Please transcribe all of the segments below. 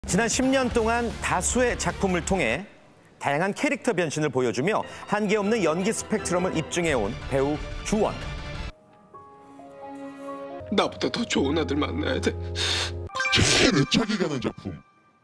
지난 10년 동안 다수의 작품을 통해 다양한 캐릭터 변신을 보여주며 한계없는 연기 스펙트럼을 입증해온 배우 주원. 나보다 더 좋은 아들 만나야 돼. 제일 애착이 가는 작품.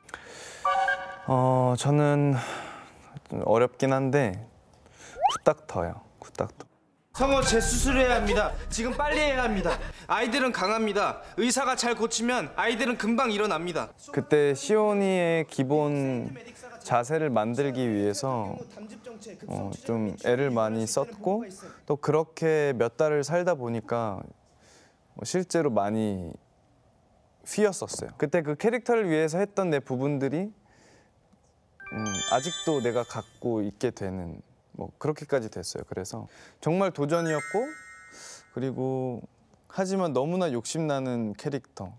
저는 좀 어렵긴 한데 굿닥터요. 굿닥터. 성호 재수술해야 합니다. 지금 빨리 해야 합니다. 아이들은 강합니다. 의사가 잘 고치면 아이들은 금방 일어납니다. 그때 시온이의 기본 자세를 만들기 위해서 좀 애를 많이 썼고 또 그렇게 몇 달을 살다 보니까 실제로 많이 휘었었어요. 그때 그 캐릭터를 위해서 했던 내 부분들이 아직도 내가 갖고 있게 되는 그렇게까지 됐어요. 그래서 정말 도전이었고 그리고 하지만 너무나 욕심나는 캐릭터.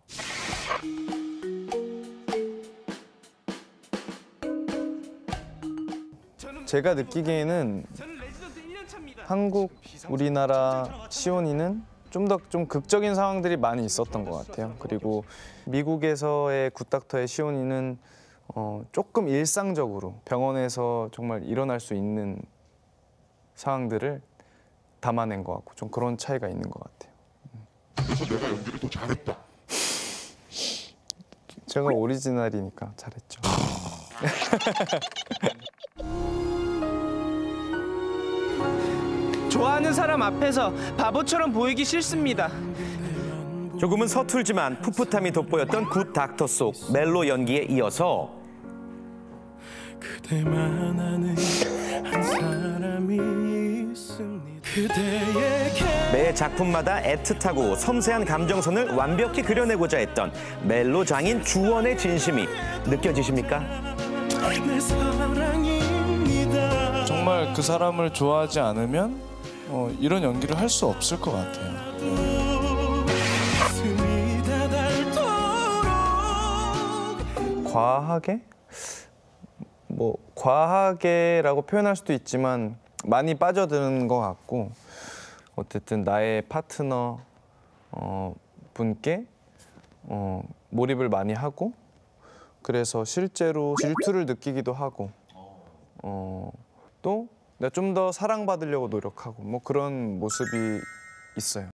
제가 느끼기에는 한국, 우리나라 시온이는 좀 극적인 상황들이 많이 있었던 것 같아요. 그리고 미국에서의 굿닥터의 시온이는 조금 일상적으로 병원에서 정말 일어날 수 있는 상황들을 담아낸 것 같고 좀 그런 차이가 있는 것 같아요. 그래서 내가 연기를 더 잘했다. 제가 오리지널이니까 잘했죠. 좋아하는 사람 앞에서 바보처럼 보이기 싫습니다. 조금은 서툴지만 풋풋함이 돋보였던 굿 닥터 속 멜로 연기에 이어서 그대만 아는 한 사람이 있습니다. 매 작품마다 애틋하고 섬세한 감정선을 완벽히 그려내고자 했던 멜로 장인 주원의 진심이 느껴지십니까? 내 사랑입니다. 정말 그 사람을 좋아하지 않으면 이런 연기를 할 수 없을 것 같아요. 가슴이 다닳도록 과하게? 과하게라고 표현할 수도 있지만 많이 빠져드는 것 같고 어쨌든 나의 파트너 분께 몰입을 많이 하고 그래서 실제로 질투를 느끼기도 하고 또 내가 좀 더 사랑받으려고 노력하고 그런 모습이 있어요.